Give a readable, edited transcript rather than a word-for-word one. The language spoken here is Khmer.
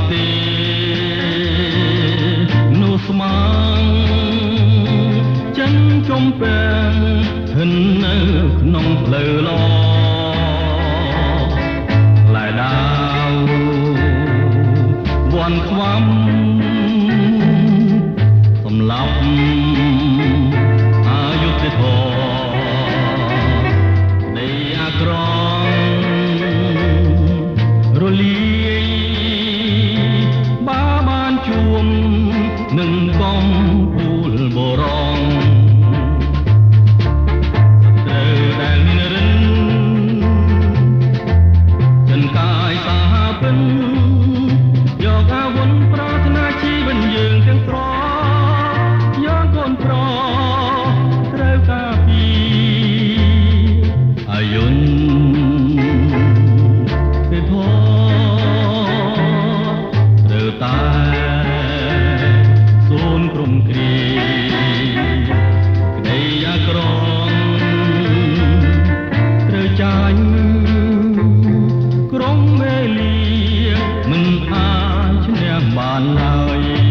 ទេនោះស្មាងចិនចំពេងហិននៅក្នុងផ្លូវឡឡែដាវវ័នខ្វាំសម្លាប់អយុធធម៌នៃអាក្ររលាយបានជួមនឹងកំពូលបរងត្រូវដែលមានរិនចិនកាយសាហាពិនយកអាវុធប្រាថ្នាជីវិតយើងទាំងស្រុងយ៉ាងកូនប្រត្រូវការពីអាយុនទេធត្រូវតែសូនក្រុមគ្រីក្តីអាក្រងត្រូវចាញ់ក្រុមមេលីមិនអាចឈ្នះបានឡើយ